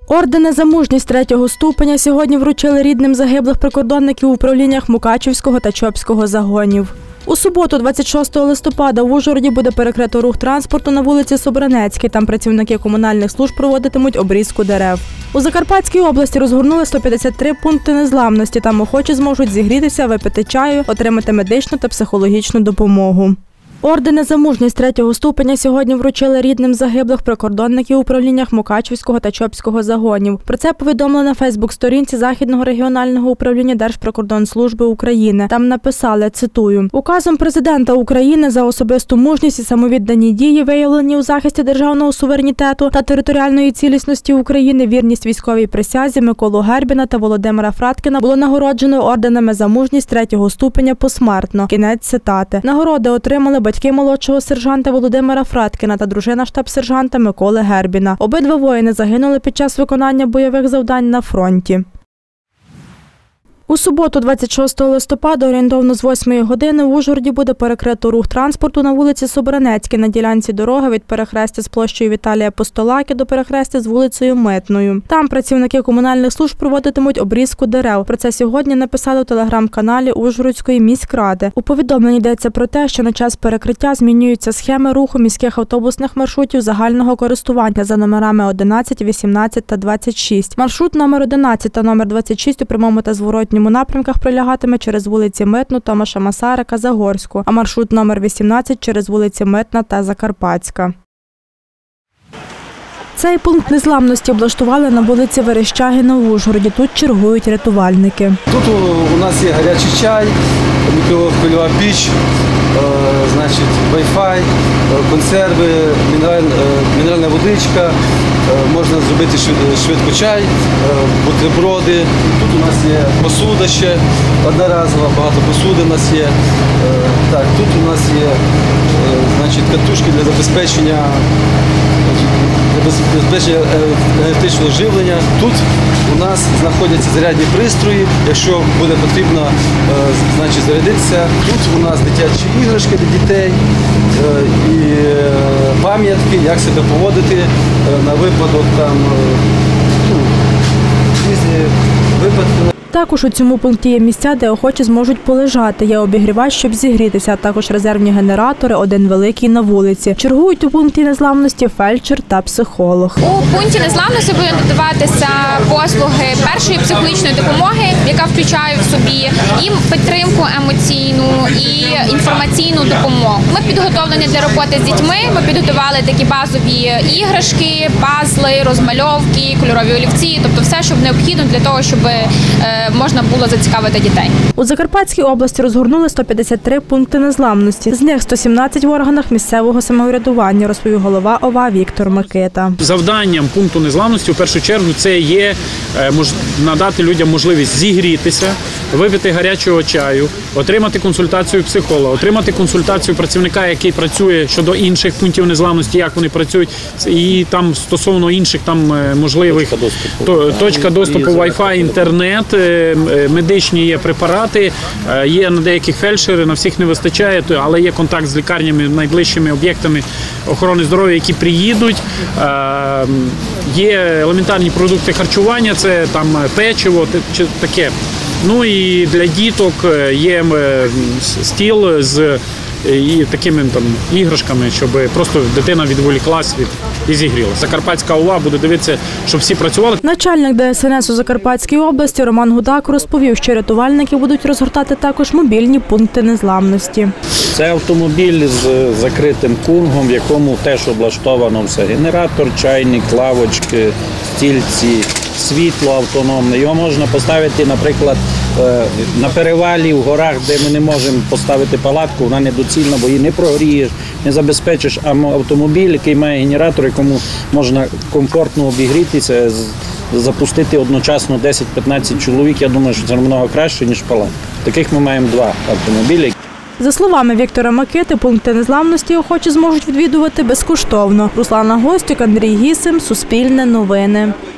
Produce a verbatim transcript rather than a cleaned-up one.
Ордени за мужність третього ступеня сьогодні вручили рідним загиблих прикордонників в управліннях Мукачівського та Чопського загонів. У суботу, двадцять шостого листопада, в Ужгороді буде перекрито рух транспорту на вулиці Собранецькій. Там працівники комунальних служб проводитимуть обрізку дерев. У Закарпатській області розгорнули сто п'ятдесят три пункти незламності. Там охочі зможуть зігрітися, випити чаю, отримати медичну та психологічну допомогу. Ордени за мужність третього ступеня сьогодні вручили рідним загиблих прикордонників в управліннях Мукачівського та Чопського загонів. Про це повідомили на Фейсбук-сторінці Західного регіонального управління Держприкордонслужби України. Там написали, цитую, «Указом президента України за особисту мужність і самовіддані дії, виявлені у захисті державного суверенітету та територіальної цілісності України, вірність військовій присязі Миколу Гербіна та Володимира Фраткіна було нагороджено орденами за мужність третього ступеня посмертно». Кінець цитати. Нагороди отримали батьки молодшого сержанта Володимира Фраткіна та дружина штаб-сержанта Миколи Гербіна. Обидва воїни загинули під час виконання бойових завдань на фронті. У суботу, двадцять шостого листопада, орієнтовно з восьмої години в Ужгороді буде перекрито рух транспорту на вулиці Собранецькій на ділянці дороги від перехрестя з площею Віталія Постолаки до перехрестя з вулицею Митною. Там працівники комунальних служб проводитимуть обрізку дерев. Про це сьогодні написали у телеграм-каналі Ужгородської міськради. У повідомленні йдеться про те, що на час перекриття змінюються схеми руху міських автобусних маршрутів загального користування за номерами одинадцять, вісімнадцять та двадцять шість. Маршрут номер одинадцять та номер двадцять шість у прямому та зворотньому у напрямках прилягатиме через вулиці Митну, Томаша Масарика, Загорську, а маршрут номер вісімнадцять через вулиці Митна та Закарпатська. Цей пункт незламності облаштували на вулиці Верещагіна в Ужгороді. Тут чергують рятувальники. Тут у нас є гарячий чай, мікрохвильова піч, значить, вай-фай, консерви, мінеральна водичка, можна зробити швидко чай, бутерброди. Тут у нас є посуда ще одноразова, багато посуди у нас є. Так, тут у нас є, значить, катушки для забезпечення забезпечення електричного живлення. Тут у нас знаходяться зарядні пристрої, якщо буде потрібно, значить, зарядитися. Тут у нас дитячі іграшки для дітей і пам'ятки, як себе поводити на випадок там, ну, різні випадки. Також у цьому пункті є місця, де охочі зможуть полежати. Є обігрівач, щоб зігрітися, а також резервні генератори, один великий на вулиці. Чергують у пункті незламності фельдшер та психолог. У пункті незламності будуть надаватися послуги першої психологічної допомоги, яка включає в собі і підтримку емоційну, і інформаційну допомогу. Ми підготовлені для роботи з дітьми, ми підготували такі базові іграшки, пазли, розмальовки, кольорові олівці, тобто все, що необхідно для того, щоб можна було зацікавити дітей. У Закарпатській області розгорнули сто п'ятдесят три пункти незламності. З них сто сімнадцять в органах місцевого самоврядування, розповів голова ОВА Віктор Микита. Завданням пункту незламності, в першу чергу, це є надати людям можливість зігрітися, випити гарячого чаю, отримати консультацію психолога, отримати консультацію працівника, який працює щодо інших пунктів незламності, як вони працюють, і там стосовно інших там можливих точка доступу, точка доступу Wi-Fi, інтернет, медичні є препарати, є на деяких фельдшери, на всіх не вистачає, але є контакт з лікарнями, найближчими об'єктами охорони здоров'я, які приїдуть. Є елементарні продукти харчування, це там печиво, таке. Ну і для діток є стіл з і такими там іграшками, щоб просто дитина відволіклась від і зігрілася. Закарпатська ОВА буде дивитися, щоб всі працювали. Начальник Де Ес Ен Ес у Закарпатській області Роман Гудак розповів, що рятувальники будуть розгортати також мобільні пункти незламності. Це автомобіль з закритим кунгом, в якому теж облаштовано все. Генератор, чайник, лавочки, стільці, світло автономне. Його можна поставити, наприклад, на перевалі в горах, де ми не можемо поставити палатку, вона недоцільна, бо її не прогрієш, не забезпечиш. А автомобіль, який має генератор, якому можна комфортно обігрітися, запустити одночасно десять-п'ятнадцять чоловік, я думаю, що це намного краще, ніж палатка. Таких ми маємо два автомобілі. За словами Віктора Микити, пункти незламності охочі зможуть відвідувати безкоштовно. Руслана Гостюк, Андрій Гісим, Суспільне новини.